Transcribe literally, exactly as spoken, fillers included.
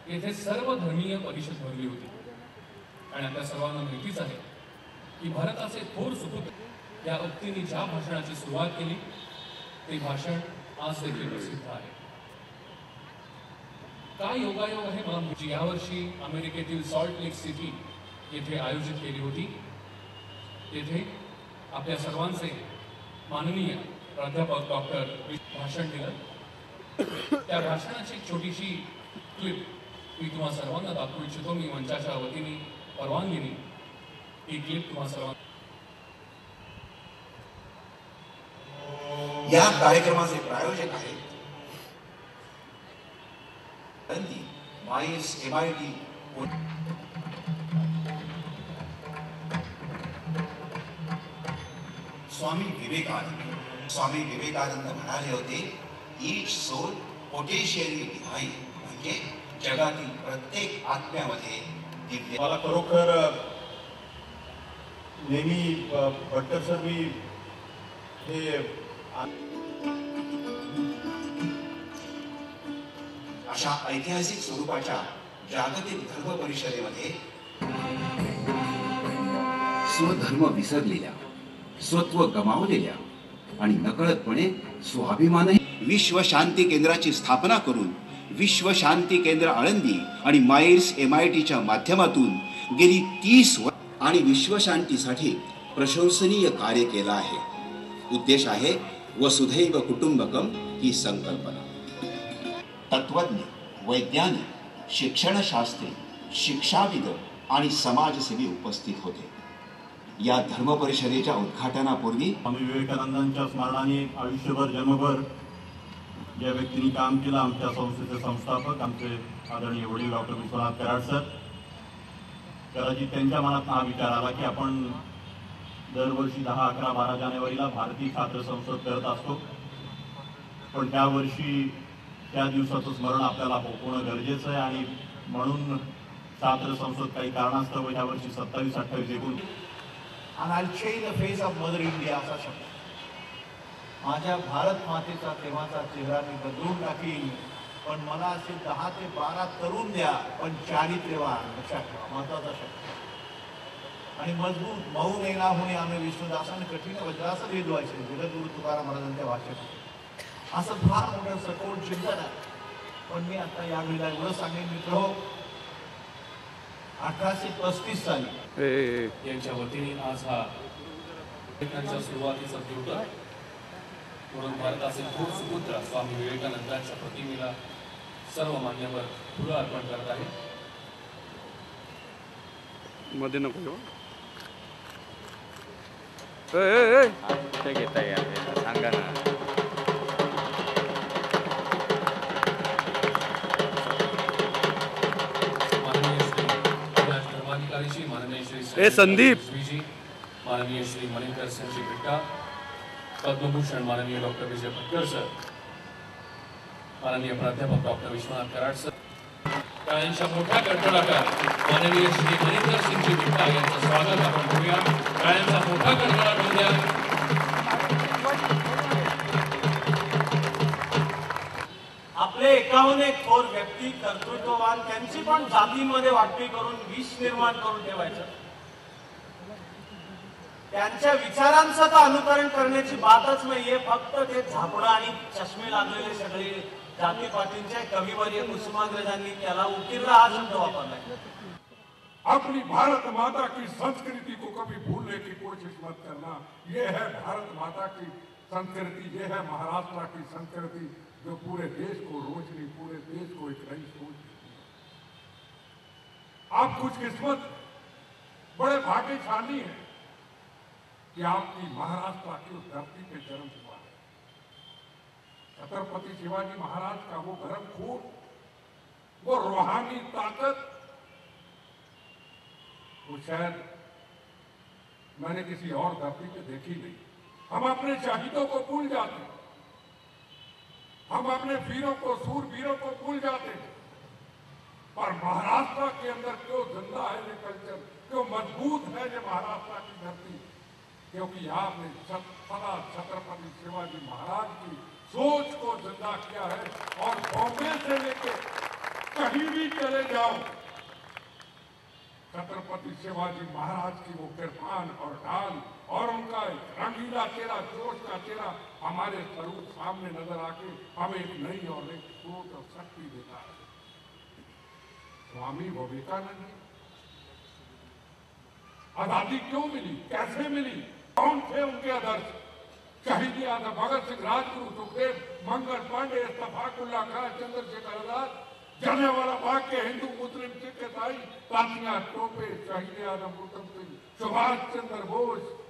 येथे सर्व धर्मीय परिषद भरली होती आणि आपल्या सर्वांना माहितीच आहे की भारताचे थोर सुपुत्र या उक्तीने ज्या भाषणाची सुरुवात केली ते भाषण आज देखील प्रसिद्ध आहे. काय योगायोग आहे मला जी यावर्षी अमेरिकेतील सॉल्ट लेक सिटी येथे आयोजित केली होती. येथे आपल्या सर्वांचे माननीय प्राध्यापक डॉक्टर भाषण दिलं. त्या भाषणाची एक छोटीशी क्लिप मी तुम्हा सर्वांना दाखवू इच्छितो. मी मंचाच्या वतीने परवानगीने ही क्लिप तुम्हा सर्वांना. या कार्यक्रमाचे प्रायोजक आहेत माईस एमआयटी. स्वामी विवेकानंद स्वामी विवेकानंद म्हणाले होते, ईच सोल पोटेन्शियली डिव्हाइन, म्हणजे जगातील प्रत्येक आत्म्यामध्ये दिव्य. मला खरोखर नेहमी भट्टर सर मी हे अशा ऐतिहासिक स्वरूपाच्या जागतिक धर्म परिषदेमध्ये स्वधर्म विसरलेल्या, स्वत्व गमावलेल्या आणि नकळतपणे स्वाभिमानही विश्व शांती केंद्राची स्थापना करून विश्व शांती केंद्र आळंदी आणि माईर्स एमआयटीच्या माध्यमातून गेली तीस वर्ष आणि विश्व शांतीसाठी प्रशंसनीय कार्य केलं आहे. उद्देश आहे वसुधैव कुटुंबकम ही संकल्पना. तत्वज्ञ, वैज्ञानिक, शिक्षणशास्त्री, शिक्षाविद आणि समाजसेवी उपस्थित होते. या धर्म परिषदेच्या उद्घाटनापूर्वी स्वामी विवेकानंदांच्या स्मरणाने आयुष्यभर जन्मभर ज्या व्यक्तींनी काम केलं, आमच्या संस्थेचे संस्थापक आमचे आदरणीय वडील डॉक्टर विश्वनाथ कराड सर, कदाचित त्यांच्या मनात हा विचार आला की आपण दरवर्षी दहा अकरा बारा जानेवारीला भारतीय छात्र संसद करत असतो, पण त्या वर्षी त्या दिवसाचं स्मरण आपल्याला होणं गरजेचं आहे आणि म्हणून छात्र संसद काही कारणास्तव या वर्षी सत्तावीस अठ्ठावीस एकूण and I'll change the face of Mother India असा शब्द. माझ्या भारत मातेचा तेव्हाचा चेहरा मी बदलून टाकीन, पण मला असे दहा ते बारा तरुण द्या, पण चारित्र्यवान. लक्षात ठेवा, महत्वाचा शब्द. आणि मजबूत मऊ नैना होणे आम्ही विष्णुदासाने कठीण वज्रासन वेधवायचे जगद्गुरु तुकाराम महाराजांच्या भाषेत. असं फार मोठं सखोल चिंतन आहे. पण मी आता यावेळेला एवढं सांगेन मित्र, अठराशे पस्तीस साली यांच्या वतीने आज हा त्यांच्या सुरुवातीचा द्योतक म्हणून भारताचे थोर सुपुत्र स्वामी विवेकानंदांच्या प्रतिमेला सर्व मान्यवर फुलं अर्पण करत आहे. मध्ये नको घेता यार सांगा ना. ए संदीप माननीय श्री मणिंदर सिंह जी बिट्टा, पद्मभूषण माननीय डॉक्टर विजय भटकर सर, माननीय प्राध्यापक डॉक्टर विश्वनाथ कराड सर, टाळ्यांच्या मोठ्या कडकडाटात माननीय श्री मणिंदर सिंह जी बिट्टा यांचं स्वागत आपण करूया. टाळ्यांचा मोठा कडकडाट होऊ द्या. आपले एकाहून एक थोर व्यक्ती कर्तृत्ववान, त्यांची पण जातीमध्ये वाटणी करून विष निर्माण करून ठेवायचं. त्यांच्या विचारांचं तर अनुकरण करण्याची बातच नाहीये, फक्त ते झापडं आणि चष्मे लागलेले सगळे जातीपातींच्या कविवर्य कुसुमाग्रजांनी त्याला उत्तीर्ण हा शब्द वापरलाय. अपनी भारत माता की संस्कृति को कभी भूलने की कोशिश मत करना. ये है भारत माता की संस्कृति, ये है महाराष्ट्र की संस्कृति जो पूरे देश को रोशनी, पूरे देश को एक नई सोच. आप कुछ किस्मत बड़े भाग्यशाली हैं कि आपकी महाराष्ट्र की उस धरती पे जन्म हुआ है. छत्रपति शिवाजी महाराज का वो गरम खून, वो रूहानी ताकत, वो शायद मैंने किसी और धरती पे देखी नहीं. हम अपने शहीदों को भूल जाते हैं, हम अपने वीरों को, सूरवीरों को भूल जाते हैं, पर महाराष्ट्र के अंदर क्यों जिंदा है ये कल्चर, क्यों मजबूत है ये महाराष्ट्र की धरती, क्योंकि आपने सदा छत्रपति शिवाजी महाराज की सोच को जिंदा किया है. और बॉम्बे से लेकर कहीं भी चले जाओ, छत्रपति शिवाजी महाराज की वो किरपान और ढाल और उनका एक रंगीला चेहरा, जोश का चेहरा हमारे स्वरूप सामने नजर आके हमें एक नई और एक स्रोत और शक्ति देता है। स्वामी विवेकानंद आजादी क्यों मिली, कैसे मिली, कौन थे उनके आदर्श? शहीद आजम भगत सिंह, राजगुरु, सुखदेव, मंगल पांडे, इत्तफाकुल्ला खान, चंद्रशेखर आजाद, जलियांवाला बाग के हिंदू, मुस्लिम, सिख, ईसाई, तांतिया टोपे, शहीद आजम उधम सिंह, सुभाष चंद्र बोस,